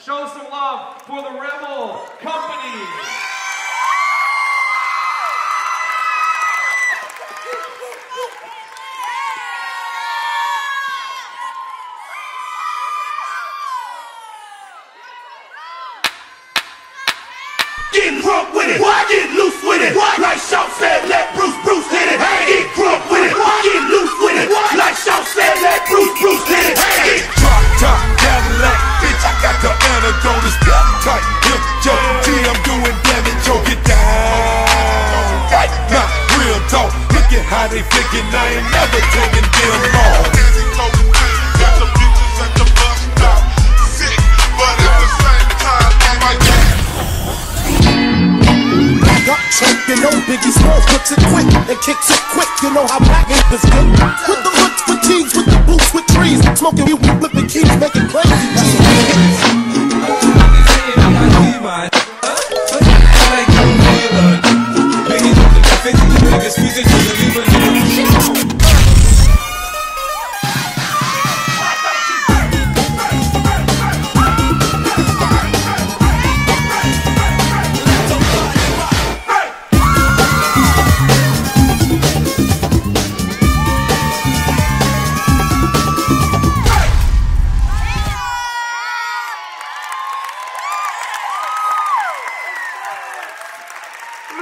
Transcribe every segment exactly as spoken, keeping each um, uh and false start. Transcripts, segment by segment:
Show some love for the Rebel Company. Getting drunk with it, what? Getting loose with it, what? Like Shaw said, let Bruce Bruce hit it. Hey, get drunk with it, what? Getting loose with it, what? Like Shaw said, let Bruce Bruce hit it. Hey, drop top Cadillac, bitch, I got the antidote. It's tight, hip, Joe G, I'm doing damage, Joe, get down. Right, not real talk. Look at how they flicking, I ain't never taking them off. Got the bitches at the bus stop, sick, but at the same time, I'm like, up, choke, you know Biggie Smalls puts it quick and kicks it quick. You know how black is good. With the hoods, fatigues, with the boots, with trees, smoking, we flipping keys, making crazy.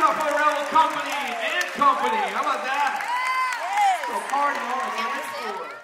Rebel Company and Company. How about that? So party on the dance floor.